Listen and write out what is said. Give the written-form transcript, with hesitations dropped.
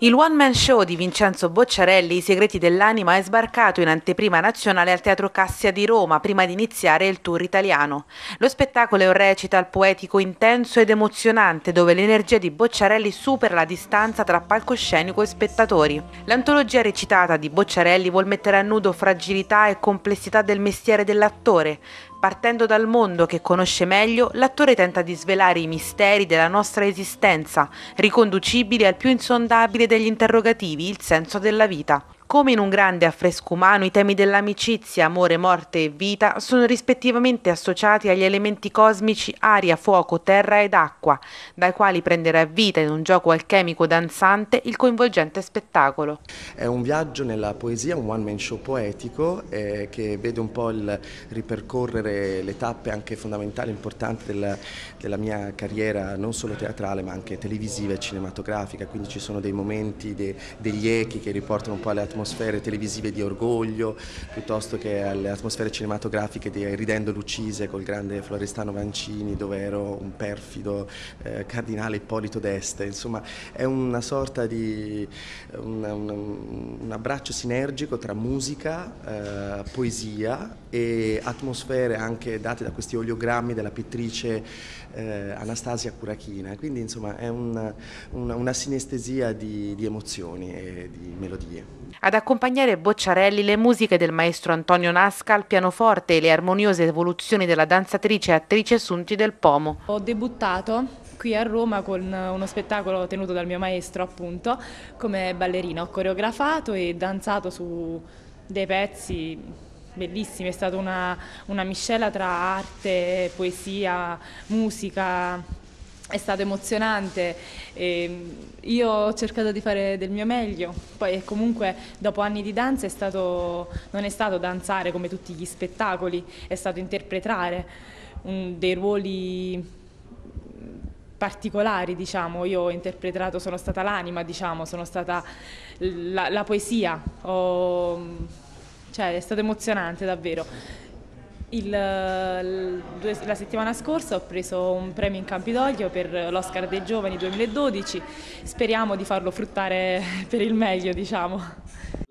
Il one-man show di Vincenzo Bocciarelli, I segreti dell'anima, è sbarcato in anteprima nazionale al Teatro Cassia di Roma prima di iniziare il tour italiano. Lo spettacolo è un recital poetico intenso ed emozionante dove l'energia di Bocciarelli supera la distanza tra palcoscenico e spettatori. L'antologia recitata di Bocciarelli vuol mettere a nudo fragilità e complessità del mestiere dell'attore. Partendo dal mondo che conosce meglio, l'attore tenta di svelare i misteri della nostra esistenza, riconducibili al più insondabile degli interrogativi, il senso della vita. Come in un grande affresco umano, i temi dell'amicizia, amore, morte e vita sono rispettivamente associati agli elementi cosmici aria, fuoco, terra ed acqua, dai quali prenderà vita in un gioco alchemico danzante il coinvolgente spettacolo. È un viaggio nella poesia, un one-man show poetico che vede un po' il ripercorrere le tappe anche fondamentali e importanti della mia carriera, non solo teatrale ma anche televisiva e cinematografica, quindi ci sono dei momenti, degli echi che riportano un po' alle atmosfere televisive di Orgoglio, piuttosto che alle atmosfere cinematografiche di Ridendo Lucise col grande Florestano Vancini, dove ero un perfido cardinale Ippolito d'Este. Insomma, è una sorta di un abbraccio sinergico tra musica, poesia e atmosfere anche date da questi oleogrammi della pittrice Anastasia Curachina. Quindi insomma è una sinestesia di emozioni e di melodie. Ad accompagnare Bocciarelli le musiche del maestro Antonio Nasca al pianoforte e le armoniose evoluzioni della danzatrice e attrice Sunti del Pomo. Ho debuttato qui a Roma con uno spettacolo tenuto dal mio maestro, appunto, come ballerina. Ho coreografato e danzato su dei pezzi bellissimi, è stata una miscela tra arte, poesia, musica. È stato emozionante, io ho cercato di fare del mio meglio, poi comunque dopo anni di danza non è stato danzare come tutti gli spettacoli, è stato interpretare dei ruoli particolari, diciamo. Io ho interpretato, sono stata l'anima, diciamo, sono stata la poesia, cioè è stato emozionante davvero. La settimana scorsa ho preso un premio in Campidoglio per l'Oscar dei Giovani 2012, speriamo di farlo fruttare per il meglio, diciamo.